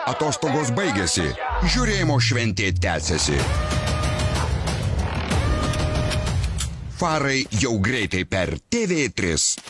Atostogos baigėsi, žiūrėjimo šventė tęsiasi. Farai jau greitai per TV3.